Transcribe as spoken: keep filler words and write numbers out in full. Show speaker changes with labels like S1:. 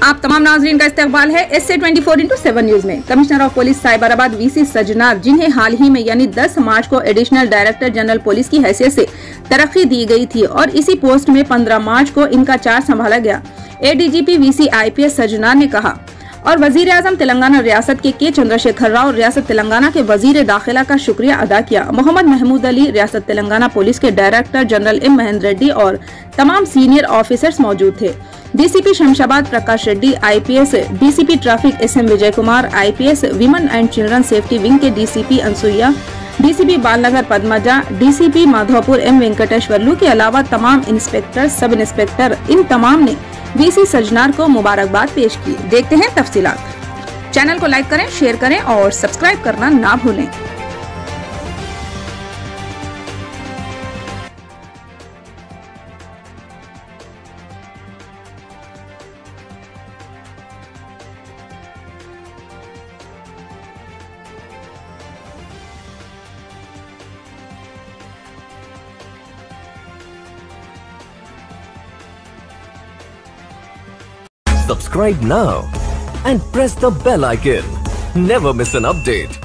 S1: आप तमाम नाजरीन का इस्तकबाल है S A twenty four into seven news में। Commissioner of police Cyberabad VC Sajjanar, जिन्हें हाल ही में यानी दस मार्च को एडिशनल डायरेक्टर जनरल पुलिस की हैसियत से तरक्की दी गई थी और इसी पोस्ट में पंद्रह मार्च को इनका चार्ज संभाला गया। एडीजीपी वीसी आईपीएस सजनार ने कहा और वजीर आजम तेलंगाना रियासत के के चंद्रशेखर राव, रियासत तेलंगाना के वजीर दाखिला का शुक्रिया अदा किया। मोहम्मद महमूद अली, रियासत तेलंगाना पुलिस के director general M Mahender Reddy और तमाम सीनियर ऑफिसर्स मौजूद थे। DCP Shamshabad Prakash Reddy, IPS DCP traffic S M Vijay Kumar, IPS women and children safety wing के DCP Anasuya, DCP Balanagar Padmaja, DCP Madhapur M Venkateswarlu के अलावा तमाम इंस्पेक्टर, सब इंस्पेक्टर, इन तमाम ने वीसी सजनार को मुबारकबाद पेश की। देखते हैं तफसीलात। चैनल को लाइक करें, शेयर करें और सब्सक्राइब करना ना भूलें।
S2: Subscribe now and press the bell icon. Never miss an update.